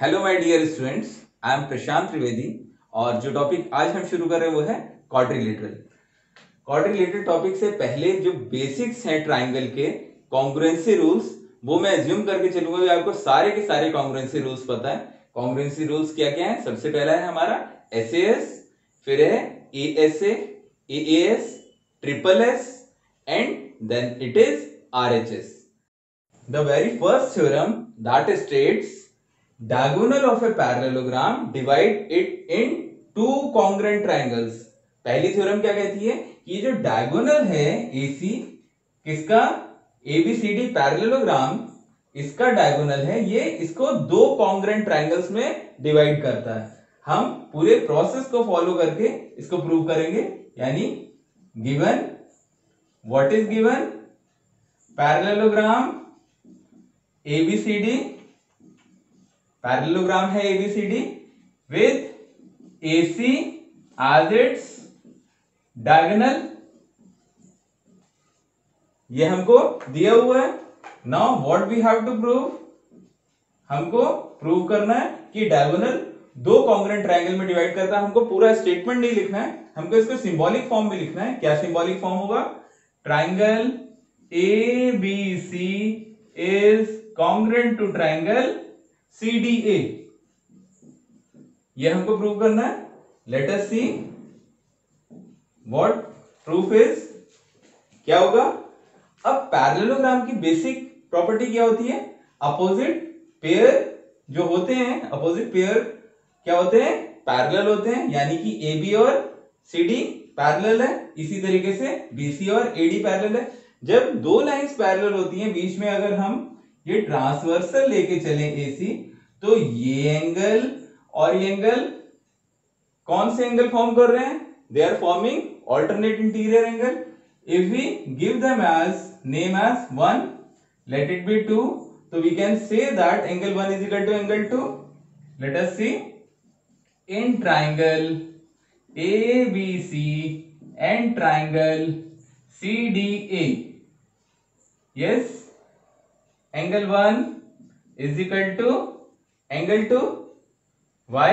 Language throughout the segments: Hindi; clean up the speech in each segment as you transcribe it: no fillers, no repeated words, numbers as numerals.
Hello my dear students, I am Prashant Trivedi और जो टॉपिक आज हम शुरू कर रहे हैं वो है क्वाड्रिलेटरल। क्वाड्रिलेटरल टॉपिक से पहले जो बेसिक्स हैं ट्राइंगल के कॉन्ग्रुएंसी रूल्स वो मैं एज्यूम करके चलूंगा। आपको सारे के सारे कॉन्ग्रुएंसी रूल्स पता है। कॉन्ग्रुएंसी रूल्स क्या क्या है? सबसे पहला है हमारा SAS, फिर है ASA, AAS, triple S and then it is RHS. The very first theorem that states diagonal of a parallelogram divide it in two congruent triangles. पहली थ्योरम क्या कहती है कि जो डायगोनल है AC किसका ABCD पैरेललोग्राम, इसका डायगोनल है, ये इसको दो कॉन्ग्रुएंट ट्रायंगल्स में डिवाइड करता है। हम पूरे प्रोसेस को फॉलो करके इसको प्रूव करेंगे। यानी given, what is given? Parallelogram ABCD, parallelogram है ABCD with AC as its diagonal। ये हमको दिया हुआ है। Now what we have to prove? हमको प्रूव करना है कि डायगोनल दो कॉन्ग्रुएंट ट्रायंगल में डिवाइड करता है। हमको पूरा स्टेटमेंट नहीं लिखना है, हमको इसको सिंबॉलिक फॉर्म में लिखना है। क्या सिंबॉलिक फॉर्म होगा? Triangle ABC is congruent to triangle CDA। ये हमको प्रूव करना है। Let us see what proof is. क्या होगा? अब पैरेललोग्राम की बेसिक प्रॉपर्टी क्या होती है? अपोजिट पेयर जो होते हैं, अपोजिट पेयर क्या होते हैं? पैरेलल होते हैं। यानी कि AB और CD पैरेलल है, इसी तरीके से BC और AD पैरेलल है। जब दो लाइंस पैरेलल होती हैं, बीच में अगर हम ये ट्रांसवर्सल लेके चलें AC, तो ये एंगल और ये एंगल कौन से एंगल फॉर्म कर रहे हैं? They are forming alternate interior angle. If we give them as name as 1, let it be 2, तो we can say that angle 1 is equal to angle 2। Let us see in triangle ABC and triangle CDA, yes, angle 1 is equal to angle 2. Why?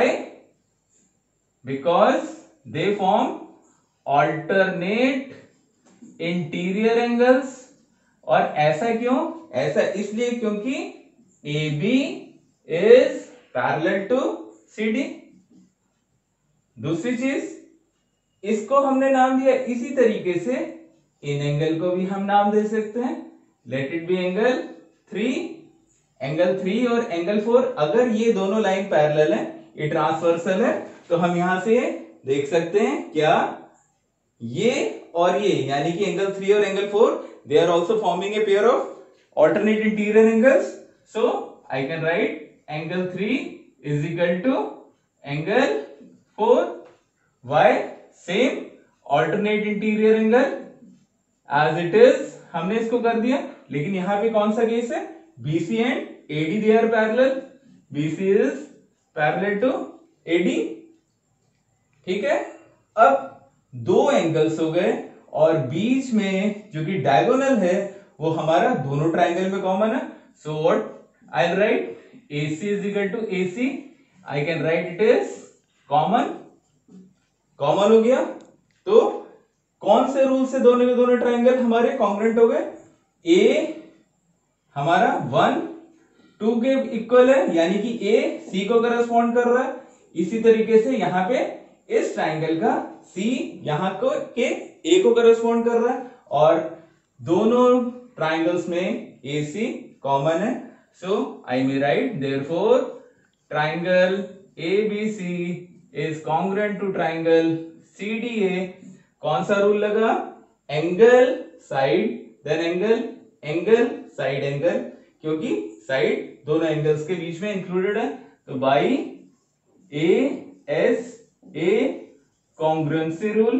Because they form alternate interior angles। और ऐसा क्यों? ऐसा इसलिए क्योंकि AB is parallel to CD। दूसरी चीज, इसको हमने नाम दिया इसी तरीके से इन एंगल को भी हम नाम दे सकते हैं। Let it be angle 3, angle 3 और एंगल 4। अगर ये दोनों लाइन पैरेलल है, ये ट्रांसवर्सल है, तो हम यहां से देख सकते हैं क्या ये और ये, यानी कि एंगल 3 और angle 4 they are also forming a pair of alternate interior angles. So I can write angle 3 is equal to angle 4। Why? Same alternate interior angle as it is, हमने इसको कर दिया। लेकिन यहां पे कौन सा केस है? BC and AD they are parallel, BC is parallel to AD। ठीक है, अब दो एंगल्स हो गए और बीच में जो कि डायगोनल है वो हमारा दोनों ट्राइंगल में कॉमन है। So what I will write? AC is equal to AC, I can write it is common. Common हो गया तो कौन से रूल से दोनों के दोनों ट्राइंगल हमारे कॉन्ग्रुएंट हो गए? A हमारा 1 2 के इक्वल है, यानी कि A C को करस्पॉन्ड कर रहा है। इसी तरीके से यहां पे इस ट्राइंगल का C यहां को के A को करस्पॉन्ड कर रहा है और दोनों ट्राइंगल्स में AC कॉमन है। So I may write therefore triangle ABC is congruent to triangle CDA। कौन सा रूल लगा? Angle side then angle, angle side angle, क्योंकि साइड दोनों एंगल्स के बीच में इंक्लूडेड है। तो by ASA congruency rule,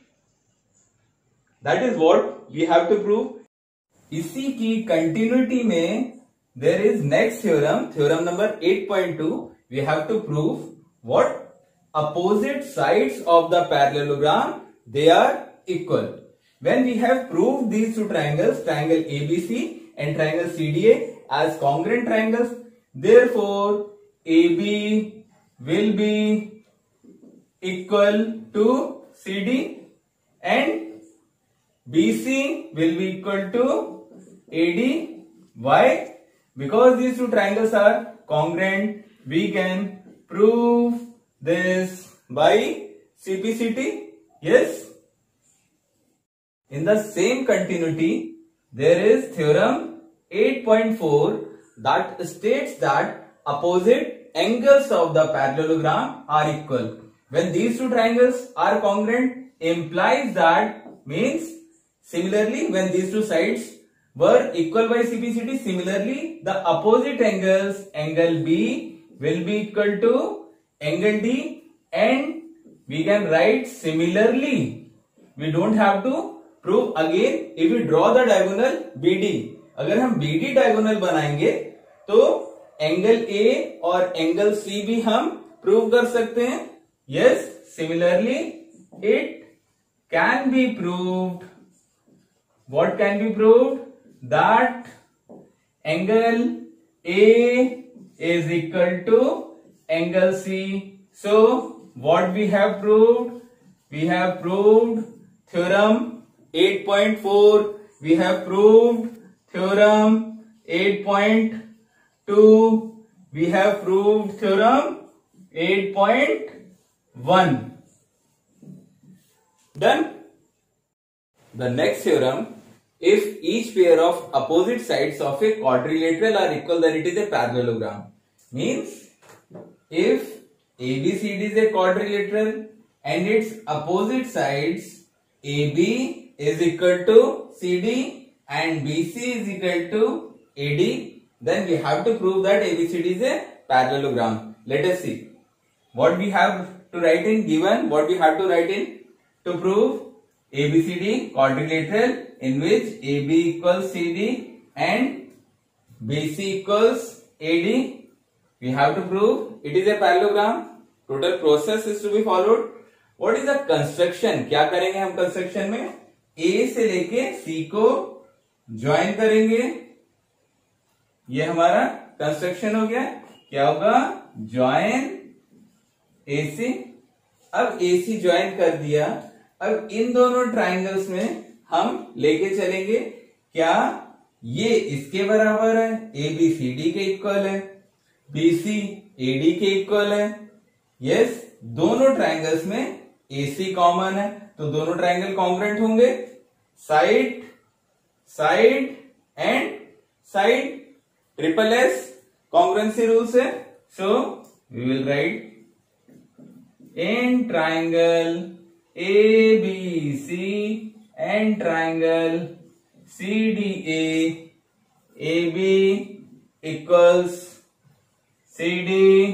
that is what we have to prove. इसी की कंटिन्यूटी में there is next theorem, theorem number 8.2। We have to prove what? Opposite sides of the parallelogram, they are equal. When we have proved these two triangles, triangle ABC and triangle CDA as congruent triangles, therefore AB will be equal to CD and BC will be equal to AD. Why? Because these two triangles are congruent, we can prove this by CPCT. Yes. In the same continuity, there is theorem 8.4 that states that opposite angles of the parallelogram are equal. When these two triangles are congruent, implies that, means similarly when these two sides were equal by CPCT, similarly the opposite angles, angle B will be equal to angle D, and we can write similarly. We don't have to prove again. If we draw the diagonal BD, अगर हम BD diagonal बनाएंगे तो एंगल A और एंगल C भी हम प्रूव कर सकते हैं. Yes, similarly it can be proved. What can be proved? That angle A is equal to angle C. So what we have proved? We have proved theorem 8.4. We have proved theorem 8.2. We have proved theorem 8.1. Done. The next theorem, if each pair of opposite sides of a quadrilateral are equal, then it is a parallelogram. Means if ABCD is a quadrilateral and its opposite sides AB is equal to CD and BC is equal to AD, then we have to prove that ABCD is a parallelogram. Let us see what we have to write in given, what we have to write in to prove ABCD quadrilateral in which AB equals CD and BC equals AD. We have to prove it is a parallelogram. Total process is to be followed. What is the construction? क्या करेंगे हम कंस्ट्रक्शन में? A से लेके C को ज्वाइन करेंगे. ये हमारा कंस्ट्रक्शन हो गया. क्या होगा? Join AC. अब AC ज्वाइन कर दिया. अब इन दोनों ट्राइंगल्स में हम लेके चलेंगे. क्या ये इसके बराबर है? ABCD के इक्वल है. BC AD के इक्वल है. यस, दोनों ट्राइंगल्स में AC कॉमन है तो दोनों ट्राइंगल कॉन्ग्रुएंट होंगे. Side side and side, triple S congruency rule से. So we will write in triangle ABC and triangle CDA, AB equals CD,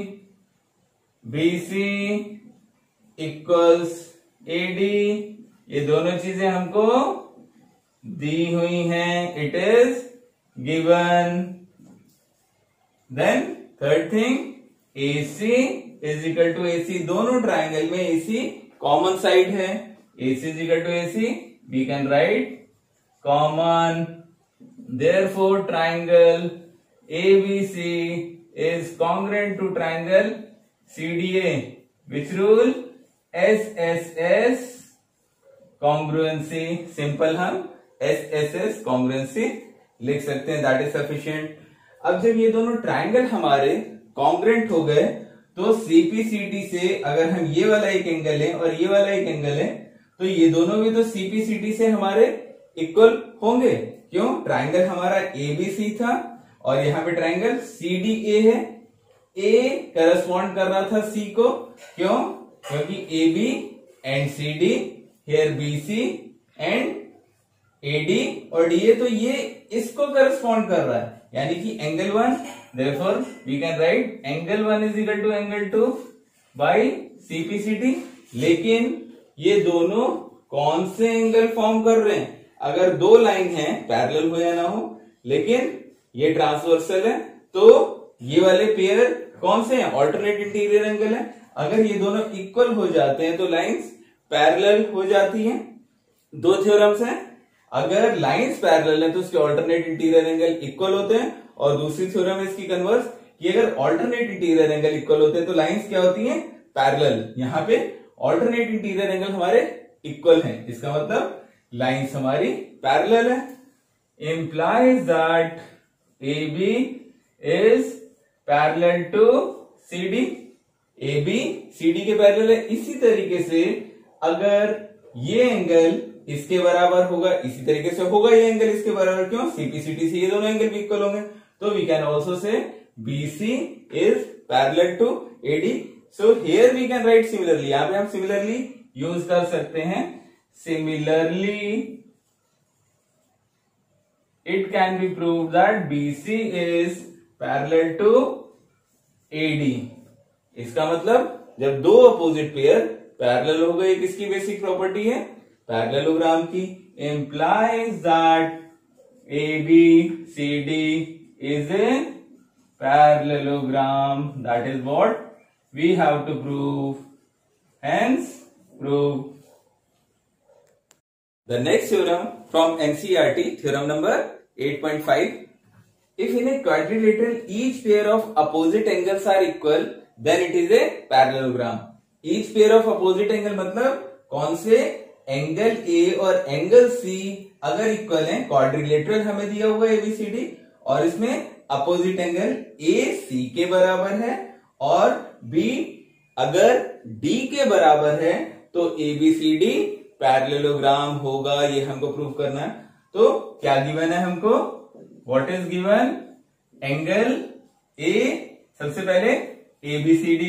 BC equals AD. ये दोनों चीजें हमको दी हुई हैं. It is given. Then third thing, AC is equal to AC. दोनों ट्राइंगल में AC कॉमन साइड है. AC is equal to AC. We can write common. Therefore, triangle ABC is congruent to triangle CDA. Which rule? SSS congruency. Simple हम SSS congruency लिख सकते हैं. That is sufficient. अब जब ये दोनों ट्राइंगल हमारे कॉन्ग्रुएंट हो गए तो CPCT से अगर हम ये वाला एक एंगल है और ये वाला एक एंगल है तो ये दोनों भी तो CPCT से हमारे इक्वल होंगे. क्यों? ट्राइंगल हमारा ABC था और यहाँ पे ट्राइंगल CDA है. A करस्पॉन्ड कर रहा था C को. क्यों? क्योंकि AB and CD, here BC and AD और DA, तो ये इसको करस्पॉन्ड कर रहा है यानी कि angle 1. Therefore, we can write angle 1 is equal to angle 2 by CPCT. लेकिन ये दोनों कौन से एंगल फॉर्म कर रहे हैं? अगर दो लाइन है, पैरेलल हो या ना हो, लेकिन ये ट्रांसवर्सल है तो ये वाले पेयर कौन से हैं? ऑल्टरनेट इंटीरियर एंगल है. अगर ये दोनों इक्वल हो जाते हैं तो लाइंस पैरेलल हो जाती हैं. दो थ्योरम्स हैं. अगर लाइंस पैरेलल है तो उसके ऑल्टरनेट इंटीरियर एंगल इक्वल होते हैं और दूसरी थ्योरम है इसकी कन्वर्स कि अगर ऑल्टरनेट इंटीरियर एंगल इक्वल होते हैं तो लाइंस क्या होती हैं, पैरेलल। यहाँ पे ऑल्टरनेट इंटीरियर एंगल हमारे इक्वल हैं, इसका मतलब लाइंस हमारी पैरेलल है। implies that AB is parallel to CD, AB CD के पैरेलल है। इसी तरीके से अगर ये एंगल इसके बराबर होगा, इसी तरीके से होगा ये एंगल इसके बराबर, क्यों, CPCT से ये दोनों एंगल भी इक्वल होंगे, तो we can also say BC is parallel to AD। So here we can write similarly, यहां पे हम सिमिलरली यूज कर सकते हैं। Similarly it can be proved that BC is parallel to AD। इसका मतलब जब दो अपोजिट पेयर पैरेलल हो गए, किसकी बेसिक प्रॉपर्टी है, पैरेललोग्राम की। implies that ABCD is a parallelogram, that is what we have to prove, hence prove। The next theorem from NCERT, theorem number 8.5. If in a quadrilateral each pair of opposite angles are equal, then it is a parallelogram। Each pair of opposite angle मतलब कौन से एंगल A और एंगल C अगर इक्वल हैं, क्वाड्रिलेटरल हमें दिया हुआ है ABCD और इसमें अपोजिट एंगल AC के बराबर है और B अगर D के बराबर है तो ABCD पैरेललोग्राम होगा, ये हमको प्रूव करना है। तो क्या गिवन है हमको, what is given, angle A, सबसे पहले ABCD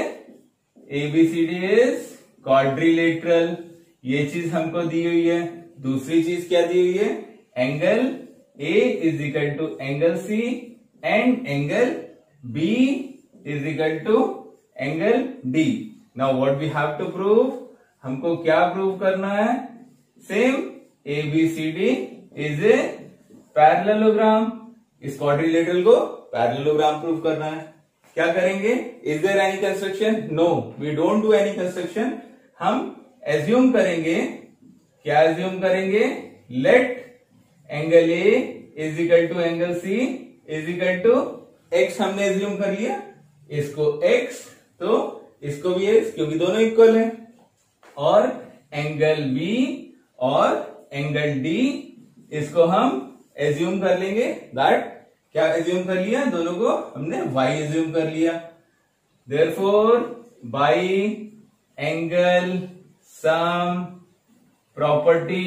इज क्वाड्रिलेटरल, ये चीज हमको दी हुई है। दूसरी चीज क्या दी हुई है, angle A is equal to angle C and angle B is equal to angle D। Now what we have to prove, हमको क्या प्रूव करना है, same ABCD is a parallelogram, इस क्वाड्रिलेटरल को पैरेललोग्राम प्रूव करना है। क्या करेंगे, is there any construction, no we don't do any construction. हम एज्यूम करेंगे, क्या एज्यूम करेंगे, let angle A is equal to angle C is equal to x, हमने एज्यूम कर लिया, इसको x तो इसको भी x, क्योंकि दोनों इक्वल हैं। और एंगल B और एंगल D इसको हम एज्यूम कर लेंगे, दैट क्या एज्यूम कर लिया, दोनों को हमने y एज्यूम कर लिया। Therefore by angle sum property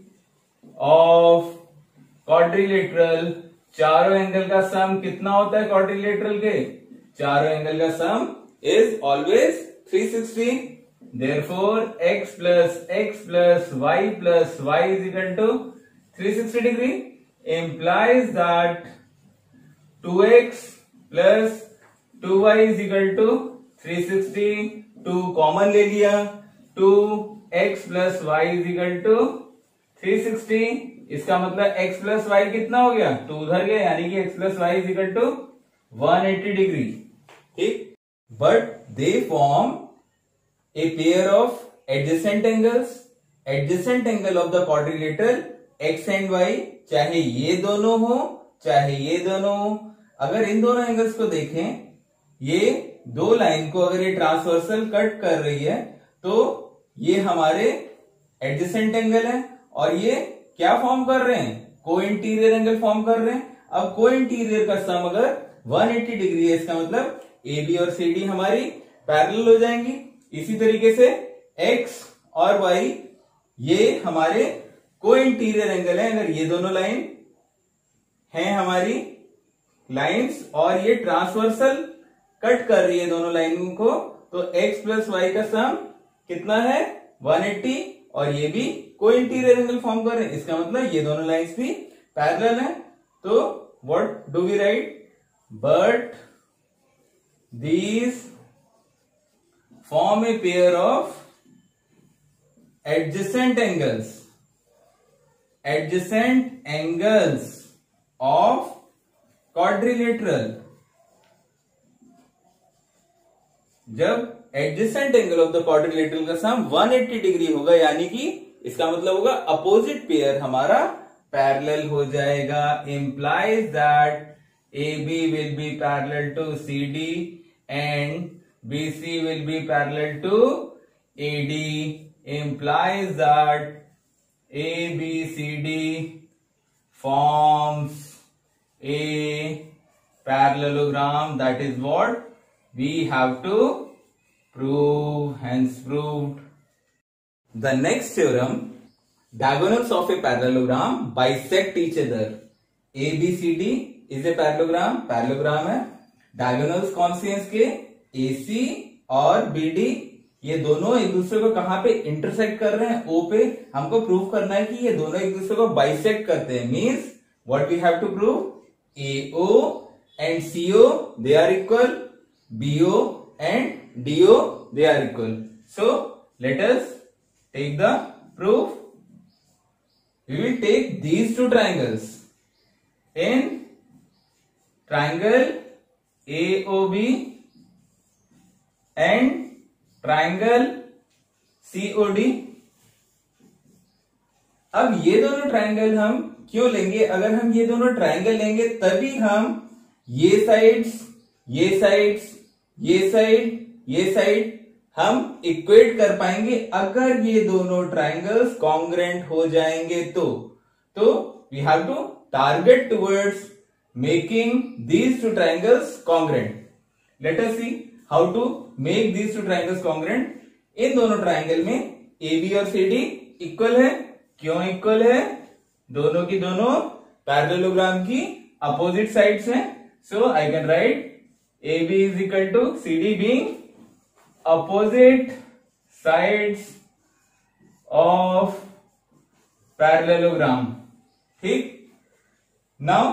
of quadrilateral, चारों एंगल का सम कितना होता है क्वाड्रिलेटरल के, चारों एंगल का sum is always 360। Therefore x plus y is equal to 360 degree implies that 2x plus 2y is equal to 360। 2 common ले लिया, 2x plus y is equal to 360। इसका मतलब x plus y कितना हो गया, 2 उधर गया, यानी कि x plus y is equal to 180 degree. ठीक, but they form a pair of adjacent angles, adjacent angle of the quadrilateral x and y, चाहे ये दोनों हो चाहे ये दोनों हो। अगर इन दोनों एंगल्स को देखें, ये दो लाइन को अगर ये ट्रांसवर्सल कट कर रही है तो ये हमारे एडजेसेंट एंगल है और ये क्या फॉर्म कर रहे हैं, को इंटीरियर एंगल फॉर्म कर रहे हैं। अब को इंटीरियर का सम अगर 180 डिग्री है, इसका मतलब AB और CD हमारी पैरेलल हो जाएंगी। इसी तरीके से x और y ये हमारे को इंटीरियर एंगल है। अगर ये दोनों लाइन हैं हमारी लाइंस और ये ट्रांसवर्सल कट कर रही है दोनों लाइन को, तो x प्लस y का सम कितना है 180 और ये भी को इंटीरियर एंगल फॉर्म कर रहे हैं, इसका मतलब ये दोनों लाइंस भी पैरेलल है। तो what do we write, but these form a pair of adjacent angles of quadrilateral। जब adjacent angle of the quadrilateral का सम 180 डिग्री होगा, यानी कि इसका मतलब होगा अपोजिट पेयर हमारा पैरेलल हो जाएगा। Implies that AB will be parallel to CD and BC will be parallel to AD, implies that ABCD forms a parallelogram. That is what we have to prove, hence proved. The next theorem, diagonals of a parallelogram bisect each other. ABCD is a parallelogram, parallelogram है. Diagonals कौन से हैं इसके? AC और BD, ये दोनों एक दूसरे को कहां पे इंटरसेक्ट कर रहे हैं? O पे. हमको प्रूव करना है कि ये दोनों एक दूसरे को बाइसेक्ट करते हैं. Means what we have to prove? AO and CO they are equal, BO and DO they are equal. So let us take the proof. We will take these two triangles. In triangle AOB and triangle COD. अब ये दोनों ट्रायंगल हम क्यों लेंगे? अगर हम ये दोनों ट्रायंगल लेंगे तभी हम ये साइड्स, ये साइड्स, ये साइड, ये साइड हम इक्वेट कर पाएंगे. अगर ये दोनों ट्रायंगल्स कॉन्ग्रेंट हो जाएंगे तो we have to target towards making these two triangles congruent. Let us see how to make these two triangles congruent. इन दोनों ट्रायंगल में AB और CD इक्वल है. क्यों इक्वल है? दोनों की दोनों पैरेललोग्राम की अपोजिट साइड्स हैं. So I can write AB is equal to CD being opposite sides of parallelogram. ठीक. Now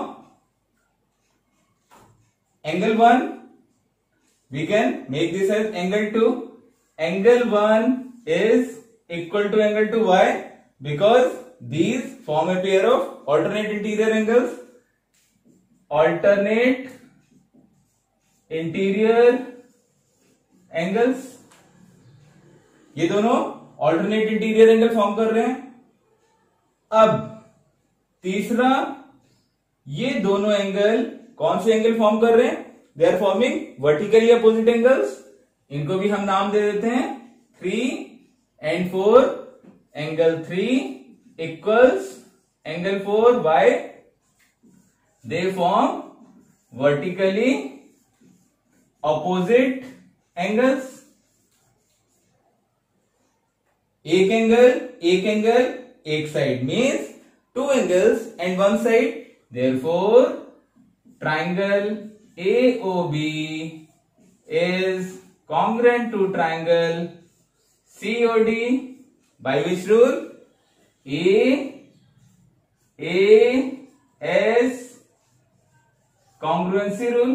angle 1 we can make this as angle 2. Angle 1 is equal to angle 2. Why? Because these form a pair of alternate interior angles. Alternate interior angles. ये दोनों alternate interior angle फॉर्म कर रहे हैं. अब तीसरा, ये दोनों एंगल कौन से एंगल फॉर्म कर रहे हैं? They are forming vertically opposite angles. इनको भी हम नाम दे देते हैं 3 and 4. Angle 3 equals angle 4. By they form vertically opposite angles. एक एंगल एक side means 2 angles and 1 side. Therefore triangle AOB is congruent to triangle COD by which rule? AS congruency rule.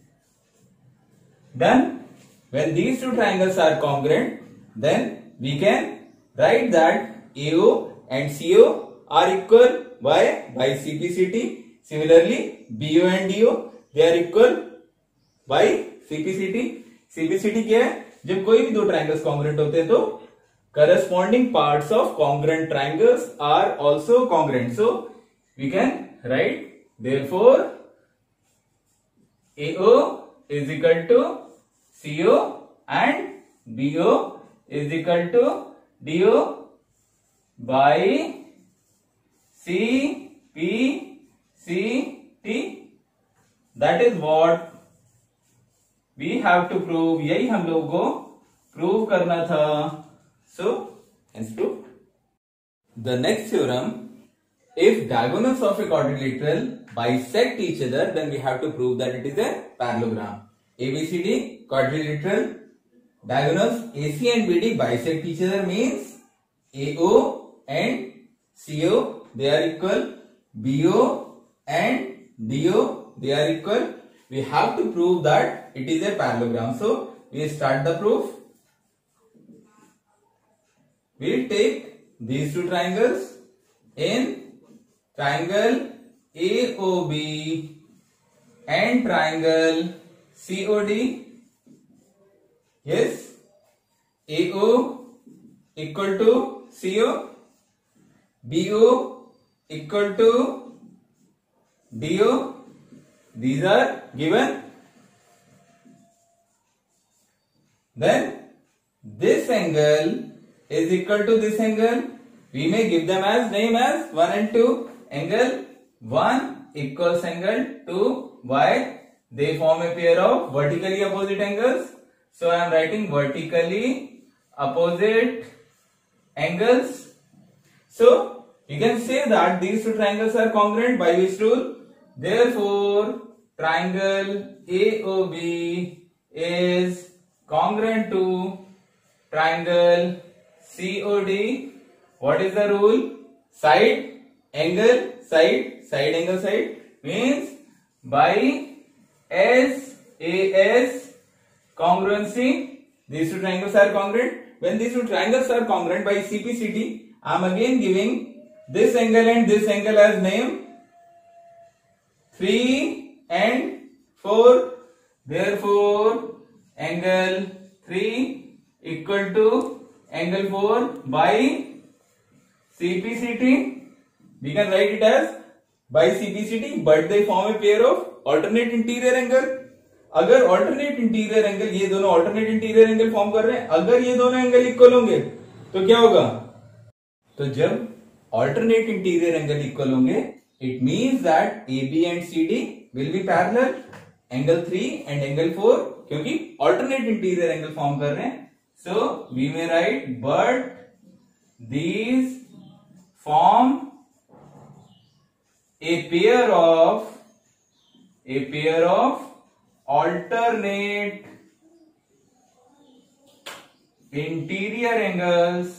Done. When these two triangles are congruent, then we can write that AO and CO are equal by CPCT. Similarly, BO and DO they are equal by CPCT. CPCT क्या है? जब कोई भी दो ट्रायंगल्स कॉन्ग्रुएंट होते हैं तो corresponding parts of congruent triangles are also congruent. So we can write therefore AO is equal to CO and BO is equal to DO by CPCT. That is what we have to prove. यही हम लोगों को प्रूव करना था. So hence proof. The next theorem, if diagonals of a quadrilateral bisect each other, then we have to prove that it is a parallelogram. ABCD quadrilateral, diagonals AC and BD bisect each other means AO and CO they are equal, BO and DO they are equal. We have to prove that it is a parallelogram. So we start the proof. We will take these two triangles. In triangle AOB and triangle COD. Yes, AO equal to CO, BO equal to DO, these are given. Then this angle is equal to this angle. We may give them as name as 1 and 2. Angle 1 equals angle 2. Why? They form a pair of vertically opposite angles. So I am writing vertically opposite angles. So you can say that these two triangles are congruent by which rule? Therefore, triangle AOB is congruent to triangle COD. What is the rule? Side, angle, side, angle, side means by SAS congruency, these two triangles are congruent. When these two triangles are congruent by CPCT, I am again giving this angle and this angle as name 3 and 4. Therefore, angle 3 equal to angle 4 by CPCT. We can write it as by CPCT, but they form a pair of alternate interior angle. अगर alternate interior angle, ये दोनों alternate interior angle फॉर्म कर रहे हैं, अगर ये दोनों एंगल इक्वल होंगे तो क्या होगा? तो जब alternate interior angle इक्वल होंगे, it means that AB and CD will be parallel. Angle 3 and angle 4 क्योंकि alternate interior angle फॉर्म कर रहे हैं. So we may write, but these form a pair of alternate interior angles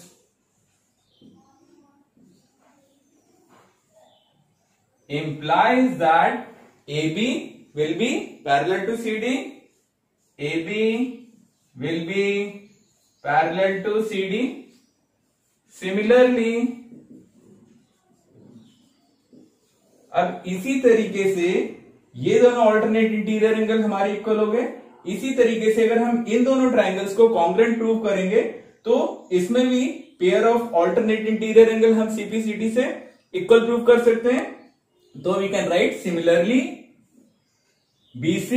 implies that AB will be parallel to CD. AB will be parallel to CD. Similarly, अब इसी तरीके से ये दोनों ऑल्टरनेट इंटीरियर एंगल हमारे इक्वल हो गए. इसी तरीके से अगर हम इन दोनों ट्राइंगल्स को कॉन्ग्रुएंट प्रूव करेंगे तो इसमें भी pair of alternate interior angle हम सीपीसीटी से इक्वल प्रूव कर सकते हैं. तो we can write similarly BC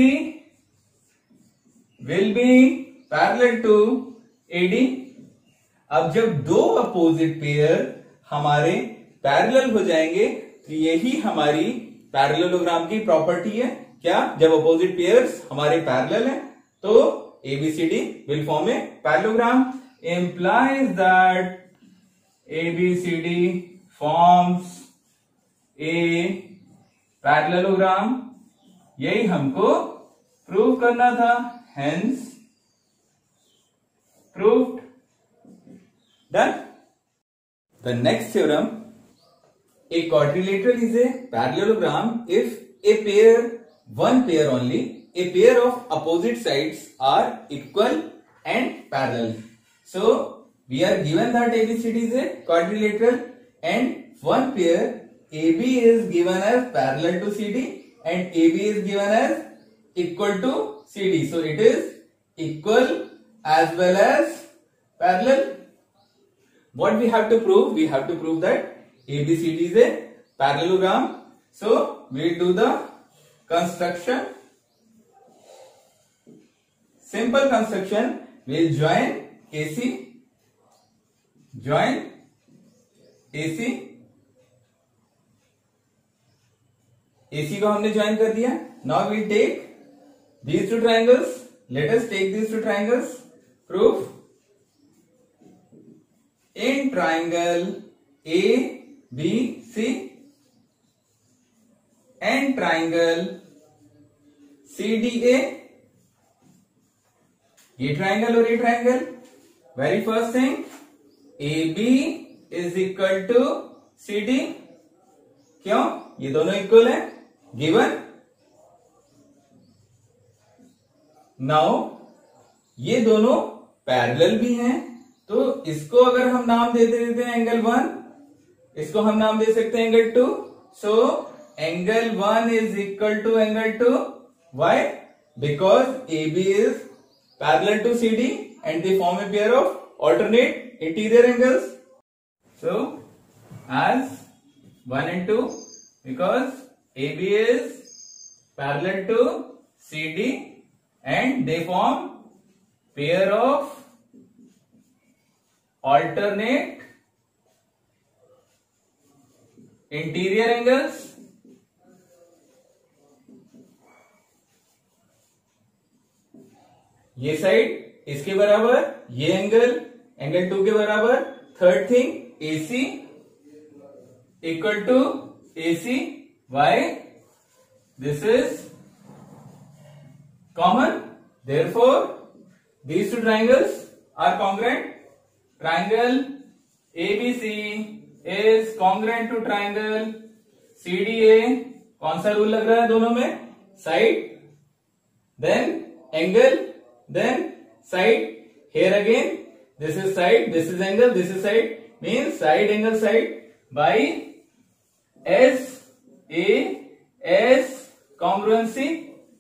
will be parallel to AD. अब जब दो अपोजिट पेयर हमारे पैरेलल हो जाएंगे तो यही हमारी पैरेललोग्राम की प्रॉपर्टी है. क्या? जब अपोजिट पेयर्स हमारे पैरेलल हैं तो ABCD will form a parallelogram. Implies that ABCD forms a parallelogram. यही हमको प्रूव करना था. Hence proved. Done. The next theorem, a quadrilateral is a parallelogram if a pair, one pair only, a pair of opposite sides are equal and parallel. So we are given that ABCD is a quadrilateral and one pair AB is given as parallel to CD and AB is given as equal to CD. So it is equal as well as parallel. What we have to prove? We have to prove that ABCD is a parallelogram. So we will do the construction. Simple construction. We will join AC. Join AC. AC को हमने join कर दिया. Now we will take these two triangles. Let us take these two triangles. Proof. In triangle ABC and triangle CDA, ये ट्राइंगल और ये triangle, very first thing AB is equal to CD. क्यों? ये दोनों इक्वल है. गिवन. नाउ ये दोनों पैरेलल भी हैं तो इसको अगर हम नाम दे देते हैं एंगल 1, इसको हम नाम दे सकते हैं angle 2. So angle 1 is equal to angle 2. Why? Because AB is parallel to CD and they form a pair of alternate interior angles. So as 1 and 2, because AB is parallel to CD and they form pair of alternate interior angles ये साइड इसके बराबर, ये एंगल 2 के बराबर. Third thing AC equal to AC. Why? This is common. Therefore, these two triangles are congruent. Triangle ABC is congruent to triangle CDA. कौन सा रूल लग रहा है दोनों में? Side, then angle, then side. Here again, this is side, this is angle, this is side. Means side angle side by S congruency.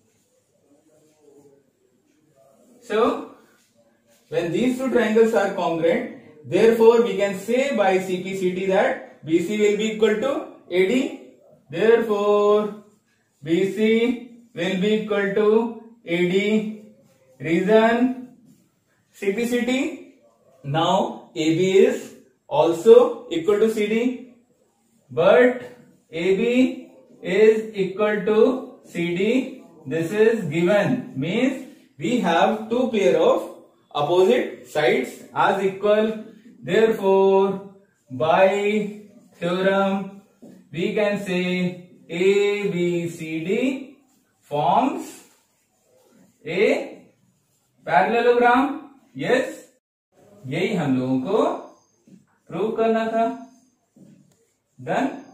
So when these two triangles are congruent, therefore we can say by CPCT that BC will be equal to AD. Therefore BC will be equal to AD. Reason CPCT. Now AB is also equal to CD, but AB is equal to CD. This is given, means we have two pair of opposite sides as equal. Therefore by theorem we can say ABCD forms a parallelogram. Yes, यही हम लोगों को प्रूव करना था. डन.